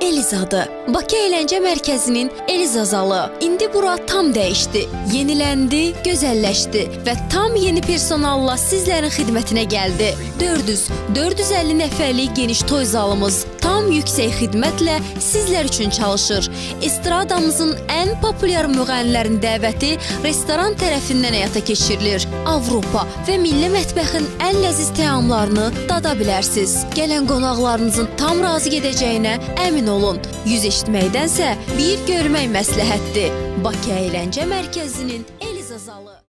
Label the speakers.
Speaker 1: Elizadır. Bakı Əyləncə Mərkəzinin Eliza zalı. İndi bura tam dəyişdi, yeniləndi, gözəlləşdi və tam yeni personalla sizlərin xidmətinə gəldi. 450 nəfərlik geniş toy zalımız tam yüksək xidmətlə sizlər üçün çalışır. Estradamızın ən populyar müğənnilərin dəvəti restoran tərəfindən həyata keçirilir. Avropa və milli mətbəxin ən ləziz təamlarını dada bilərsiniz. Gələn qonaqlarınızın tam razı gedəcəyinə əmin olun. Yüz eşitməkdənsə bir görmək məsləhətdir. Bakı Əyləncə Mərkəzinin Eliza zalı.